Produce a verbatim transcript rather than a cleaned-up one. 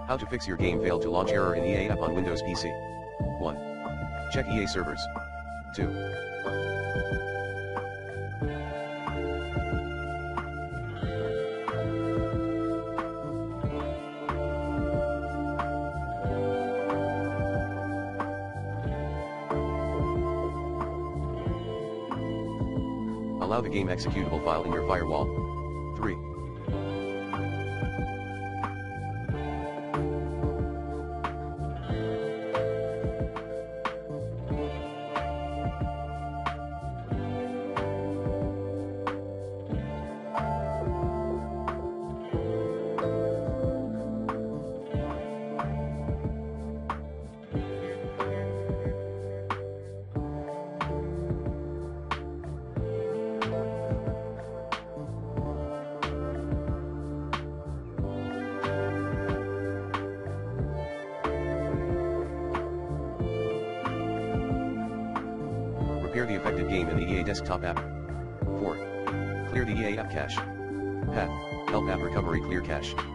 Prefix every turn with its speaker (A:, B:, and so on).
A: How to fix your game failed to launch error in E A app on Windows P C. one. Check E A servers. two. Allow the game executable file in your firewall. three. Repair the affected game in the E A desktop app. four. Clear the E A app cache. Path, help app recovery clear cache.